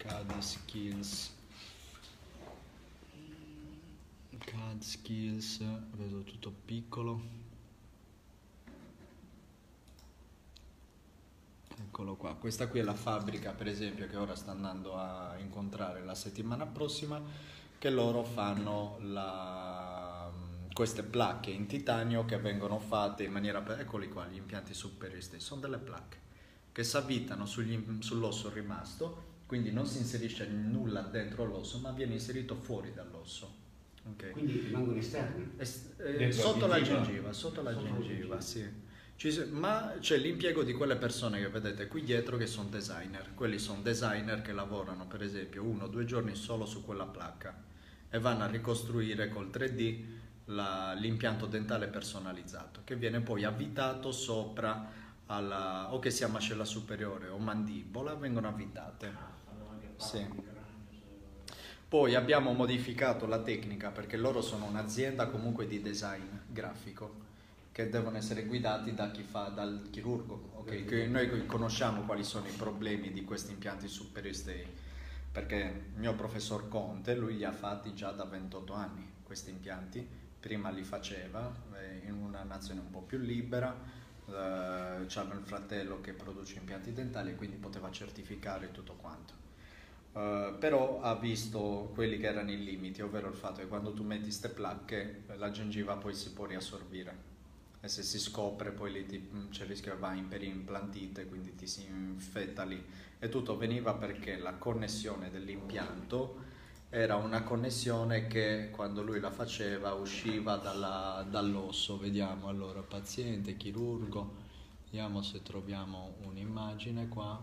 CAD skills. CAD skills, vedo tutto piccolo. Eccolo qua, questa qui è la fabbrica per esempio che ora sta andando a incontrare la settimana prossima, che loro fanno queste placche in titanio che vengono fatte in maniera, eccoli qua gli impianti superiori stessi, sono delle placche che si avvitano sull'osso rimasto, quindi non si inserisce nulla dentro l'osso ma viene inserito fuori dall'osso. Okay. Quindi rimangono esterne? Sotto la gengiva, sì. Ma c'è l'impiego di quelle persone che vedete qui dietro che sono designer. Quelli sono designer che lavorano per esempio 1 o 2 giorni solo su quella placca e vanno a ricostruire col 3D l'impianto dentale personalizzato che viene poi avvitato sopra o che sia mascella superiore o mandibola, vengono avvitate. Sì. Poi abbiamo modificato la tecnica perché loro sono un'azienda comunque di design grafico che devono essere guidati dal chirurgo, okay? Che noi conosciamo quali sono i problemi di questi impianti superiori, perché il mio professor Conte, lui li ha fatti già da 28 anni questi impianti, prima li faceva in una nazione un po' più libera, c'aveva il fratello che produce impianti dentali e quindi poteva certificare tutto quanto. Però ha visto quelli che erano i limiti, ovvero il fatto che quando tu metti queste placche la gengiva poi si può riassorbire e se si scopre poi lì c'è il rischio che va in periimplantite, quindi ti si infetta lì, e tutto veniva perché la connessione dell'impianto era una connessione che quando lui la faceva usciva dall'osso. Vediamo allora paziente, chirurgo, vediamo se troviamo un'immagine qua.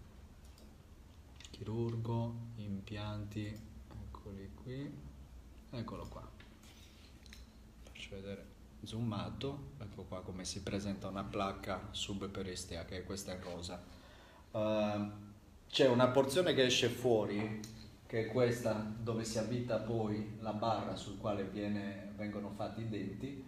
Chirurgo, impianti, eccoli qui, eccolo qua, faccio vedere zoomato, ecco qua come si presenta una placca subperistea, che questa è rosa. C'è una porzione che esce fuori, che è questa dove si avvita poi la barra sul quale vengono fatti i denti,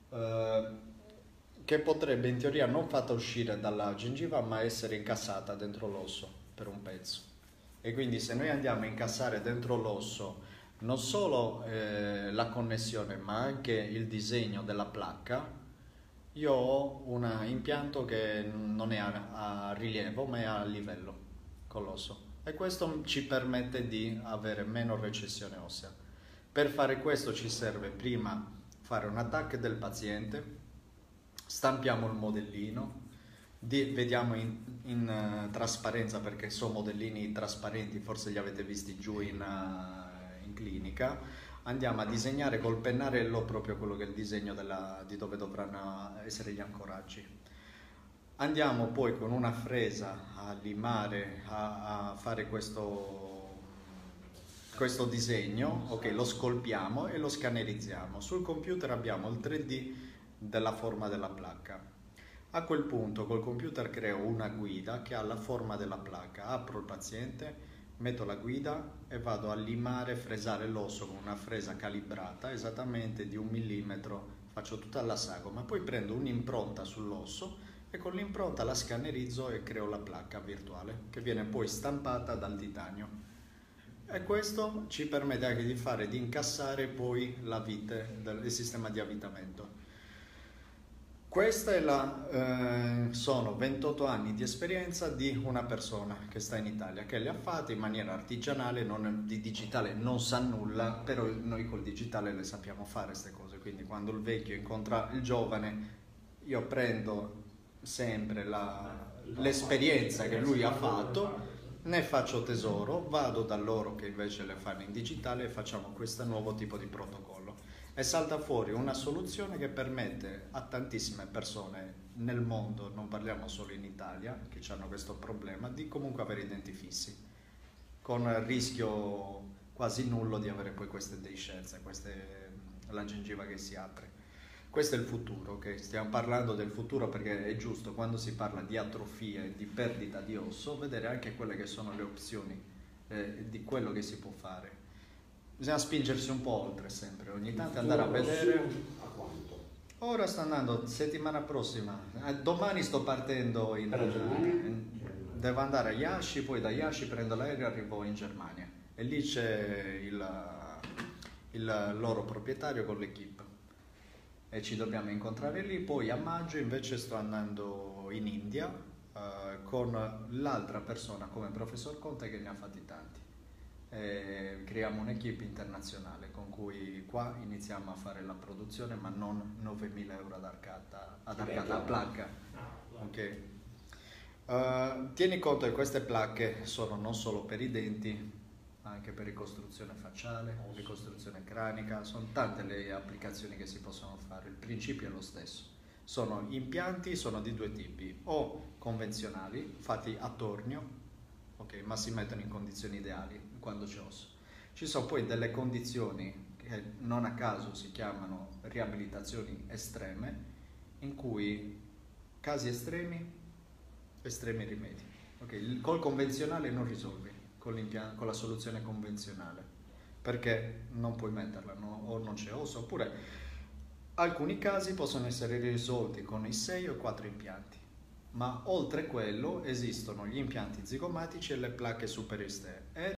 che potrebbe in teoria non fatta uscire dalla gengiva ma essere incassata dentro l'osso per un pezzo. E quindi se noi andiamo a incassare dentro l'osso non solo la connessione ma anche il disegno della placca, io ho un impianto che non è a rilievo ma è a livello con l'osso, e questo ci permette di avere meno recessione ossea. Per fare questo ci serve prima fare un attacco del paziente, stampiamo il modellino, vediamo in trasparenza, perché sono modellini trasparenti, forse li avete visti giù in clinica. Andiamo a disegnare col pennarello proprio quello che è il disegno di dove dovranno essere gli ancoraggi. Andiamo poi con una fresa a limare, a fare questo disegno, ok, lo scolpiamo e lo scannerizziamo. Sul computer abbiamo il 3D della forma della placca. A quel punto col computer creo una guida che ha la forma della placca, apro il paziente, metto la guida e vado a limare, fresare l'osso con una fresa calibrata esattamente di 1 millimetro, faccio tutta la sagoma, poi prendo un'impronta sull'osso e con l'impronta la scannerizzo e creo la placca virtuale che viene poi stampata dal titanio, e questo ci permette anche di incassare poi la vite del sistema di avvitamento. Questa è sono 28 anni di esperienza di una persona che sta in Italia, che le ha fatte in maniera artigianale, di digitale non sa nulla, però noi col digitale le sappiamo fare queste cose, quindi quando il vecchio incontra il giovane io prendo sempre l'esperienza che lui ha fatto, ne faccio tesoro, vado da loro che invece le fanno in digitale e facciamo questo nuovo tipo di protocollo. E salta fuori una soluzione che permette a tantissime persone nel mondo, non parliamo solo in Italia, che hanno questo problema, di comunque avere i denti fissi, con il rischio quasi nullo di avere poi queste deiscenze, la gengiva che si apre. Questo è il futuro, ok? Stiamo parlando del futuro perché è giusto, quando si parla di atrofia e di perdita di osso, vedere anche quelle che sono le opzioni di quello che si può fare. Bisogna spingersi un po' oltre sempre, ogni tanto andare a vedere. A quanto? Ora sto andando settimana prossima, domani sto partendo Per la Germania? deve andare a Iași, poi da Iași prendo l'aereo e arrivo in Germania. E lì c'è il loro proprietario con l'equipe. E ci dobbiamo incontrare lì. Poi a maggio invece sto andando in India con l'altra persona come professor Conte che ne ha fatti tanti. E creiamo un'equipe internazionale con cui qua iniziamo a fare la produzione, ma non 9.000 euro ad arcata a placca. Ok. Tieni conto che queste placche sono non solo per i denti, anche per ricostruzione facciale, ricostruzione cranica, sono tante le applicazioni che si possono fare, il principio è lo stesso. Sono impianti, sono di due tipi, o convenzionali, fatti a tornio, ok, ma si mettono in condizioni ideali quando c'è osso. Ci sono poi delle condizioni che non a caso si chiamano riabilitazioni estreme, in cui casi estremi rimedi. Okay, col convenzionale non risolvi, con la soluzione convenzionale, perché non puoi metterla, no? O non c'è osso, oppure alcuni casi possono essere risolti con i 6 o 4 impianti, ma oltre quello esistono gli impianti zigomatici e le placche superesterne.